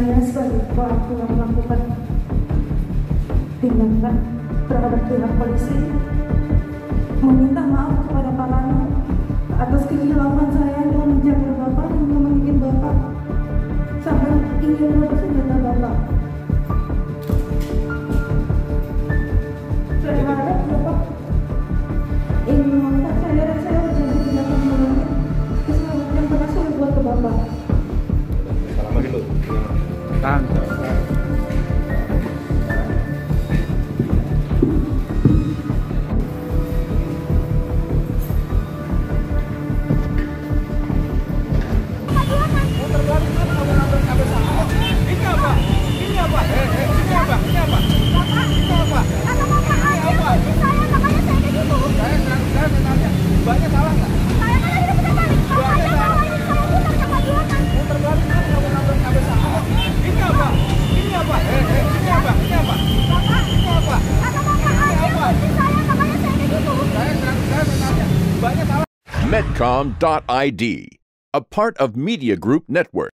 Saya sebagai pelaku yang melakukan tindakan terhadap pihak polisi meminta maaf kepada Pak Rano atas kekhilafan saya dalam menjaga Bapak dan memiliki Bapak sampai ingin merebut senjata Bapak. Saya harap Bapak ingin memaafkan saya dan saya berjanji tidak akan mengulangi kesalahan yang pernah saya buat ke Bapak. Salam lagi lu. Tahan. Medcom.id, a part of Media Group Network.